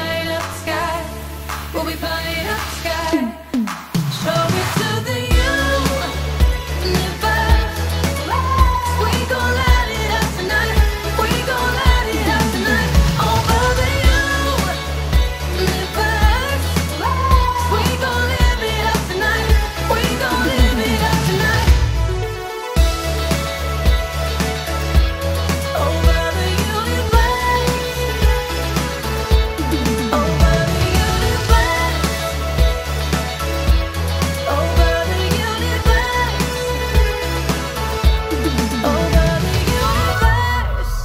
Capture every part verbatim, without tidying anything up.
light up the sky. We'll be flying up the sky. Show it to the universe. We gon' light it up tonight. We gon' light it up tonight. Over the universe. We gon' live it up tonight. We gon' live it up tonight. Over the universe. Over the universe. Over the universe. Over the universe.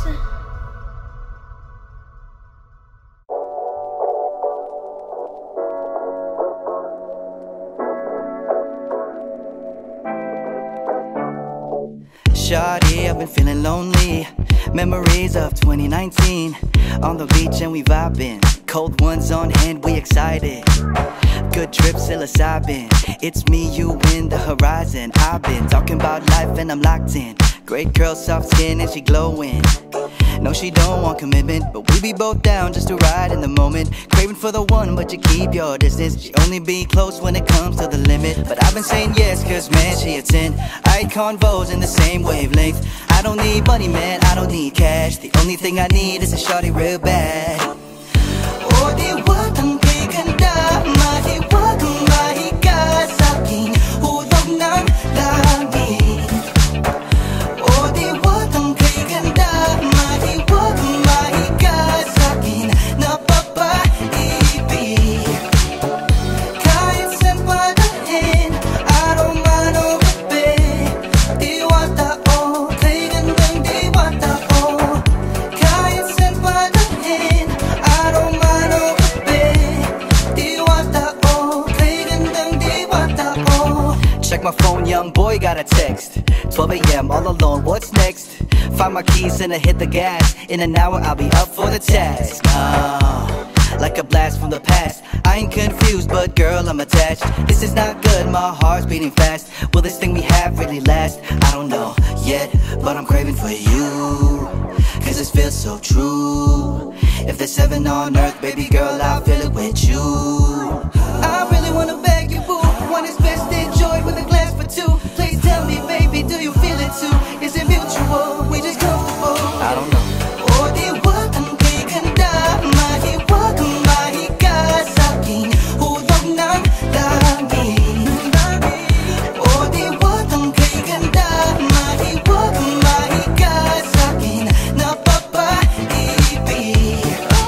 Shawty, I've been feeling lonely. Memories of twenty nineteen. On the beach and we vibing. Cold ones on hand, we excited. Good trip, psilocybin. It's me, you, in the horizon. I've been talking about life and I'm locked in. Great girl, soft skin and she glowing. No, she don't want commitment, but we be both down just to ride in the moment. Craving for the one, but you keep your distance. She only be close when it comes to the limit. But I've been saying yes, cause man, she a ten. I convos in the same wavelength. I don't need money, man, I don't need cash. The only thing I need is a shawty real bad. 어디 왔던 비간다 마히 와도 마히가 섞인 우동난 라미. 어디 왔던 비간다 마히 와도 마히가 섞인 나 빠빠 입이. 가인센 바다엔 아로마노 배 디왔다 오 대간당 디왔다 오. 가인센 바다엔 아로마노 check my phone, young boy got a text. twelve A M all alone, what's next? Find my keys and I hit the gas. In an hour I'll be up for the task. Oh, like a blast from the past. I ain't confused, but girl, I'm attached. This is not good, my heart's beating fast. Will this thing we have really last? I don't know yet, but I'm craving for you. Cause this feels so true. If there's heaven on earth, baby girl, I'll feel it with you. I really wanna beg you, boo. One is best enjoyed with a glass for two. Please tell me, baby, do you feel it too? Is it mutual? We just comfortable? I don't know. 어디 왔던 비간다 마히 와도 마히가 섞인 우동난 라미. 어디 왔던 비간다 마히 와도 마히가 섞인 나 빠빠 입이.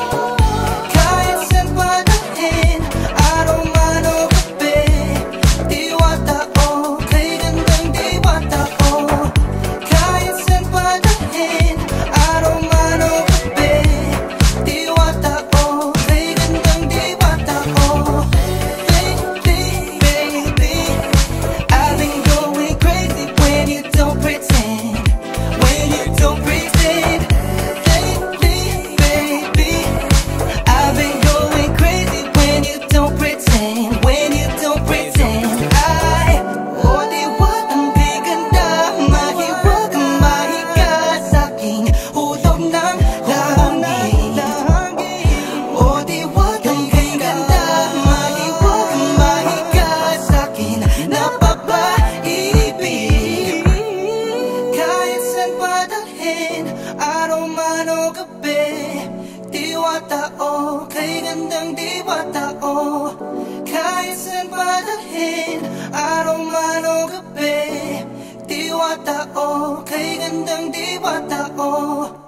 가인센 바다엔 아로마노 배 디왔다 오 대간당 디왔다 오. 가인센 바다엔 아로마노 배 디왔다 오 대간당 디왔다 오. Baby, baby, I've been going crazy when you don't pretend. When you don't pretend. Lately, baby, I've been going crazy when you don't pretend. When you don't pretend. I 어디 왔던 비간다 마히 와도 마히가 섞인 우동난 라미. 어디 왔던 비간다 마히 와도 마히가 섞인 나 빠빠 입이. 가인센 바다엔 아로마노 배 디왔다 오 대간당 디왔다 오. 가인센 바다엔 아로마노 배 디왔다 오 대간당 디왔다 오.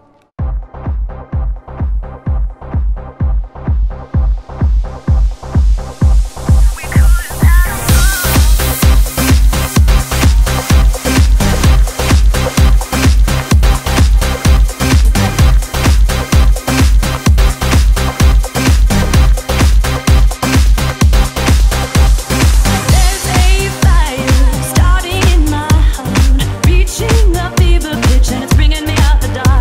There's a fire starting in my heart, reaching a fever pitch and it's bringing me out the dark.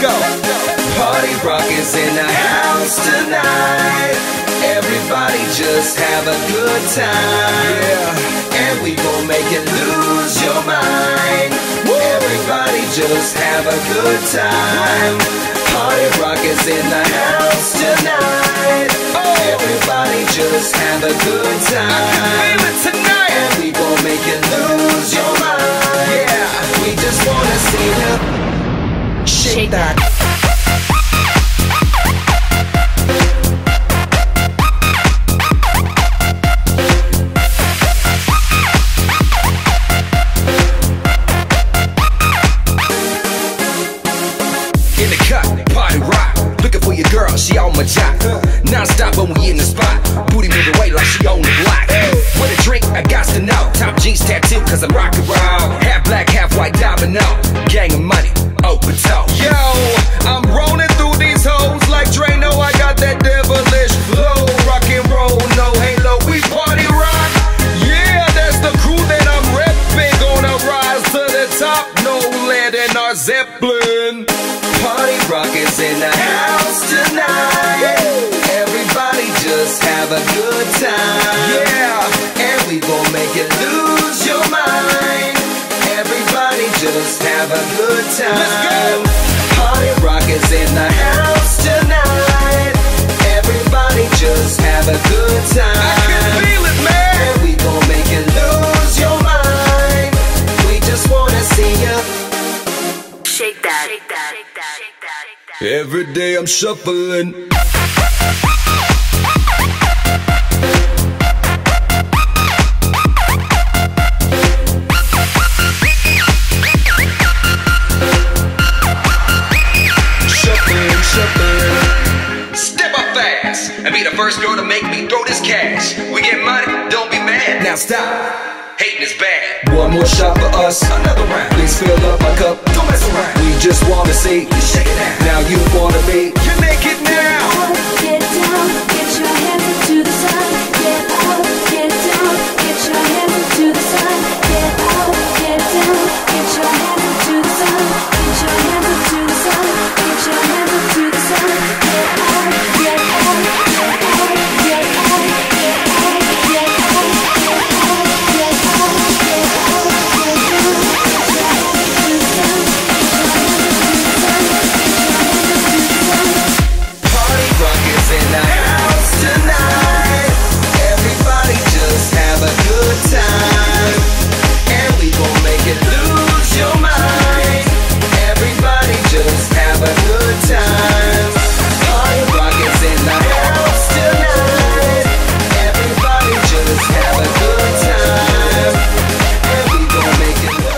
go. Party rock is in the house tonight. Everybody just have a good time. Yeah. And we gon' make it lose your mind. Woo. Everybody just have a good time. Party rock is in the house tonight. Oh. Everybody just have a good time. I can feel it tonight. And we gon' make it lose your mind. Yeah. We just wanna see you shake that. In the cut, party rock. Looking for your girl, she on my jock. Non-stop when we in the spot. Booty moving weight like she on the block. With a drink, I got to know. Top jeans tattoo, cause I'm rock and roll. Half black, half white, domino. Gang of money, open toe. Yo, I'm rolling through these hoes like Drano. I got that devilish flow. Rock and roll, no halo, we party rock. Yeah, that's the crew that I'm repping. Gonna rise to the top, no lead in our Zeppelin. Party rock is in the house tonight. Everybody just have a good time. Yeah, and we gon' make it lose your mind. Everybody just have a good time. Let's go. Party rock is in the house tonight. Everybody just have a good time. I can feel it, man. And we gon' make it lose your mind. We just wanna see you shake that. Shake that. Shake that. Shake that. Every day I'm shuffling. Step up fast and be the first girl to make me throw this cash. We get money, don't be mad. Now stop, hating is bad. One more shot for us, another round. Please fill up my cup, don't mess around. We just wanna see you shake it out. Now you wanna be, you're naked now. Get down, get your hands up to the sun. Get up, get down, get your hands up to the sun. Get up, get down, get your hands up to the sun. Get your hands up to the sun. Get your hands up to the sun. Get up, get up, get up, get up, get up, get up, get up, get up, get up, get down. Get your hands up to the sun. Get your hands up to the sun. Get your hands up to the sun. Party rock is in the house tonight. Everybody just have a good time. And we gon' make it lose your mind. Everybody just have a good time. Party rock is in the house tonight. Everybody just have a good time. And we gon' make it lose.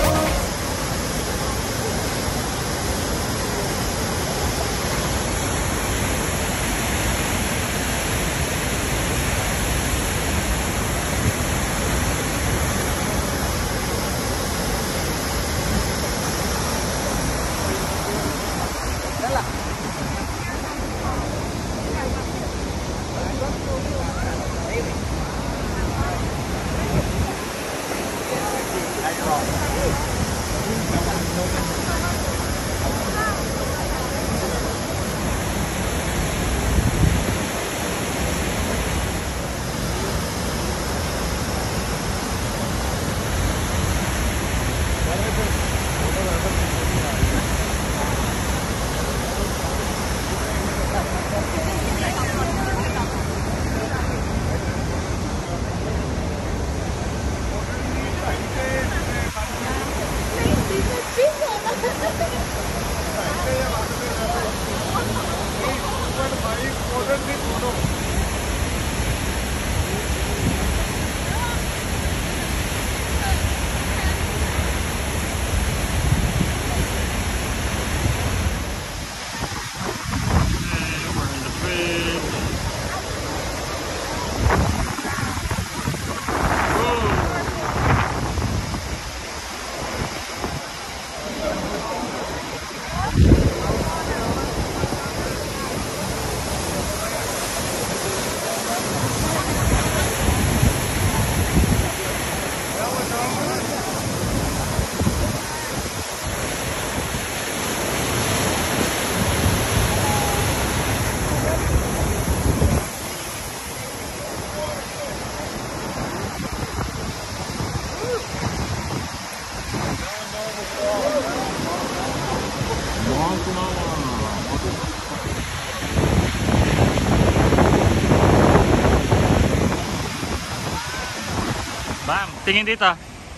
Ma'am, tingin dito.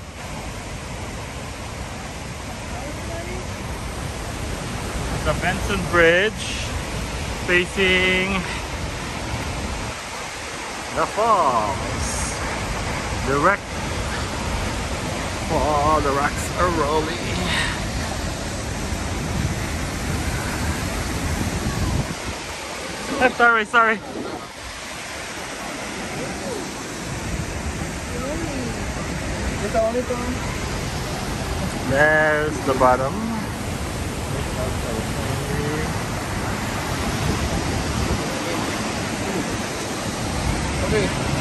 The Benson Bridge facing the falls. The wreck. Oh, the rocks are rolling. I'm sorry, sorry. There's the bottom. Okay.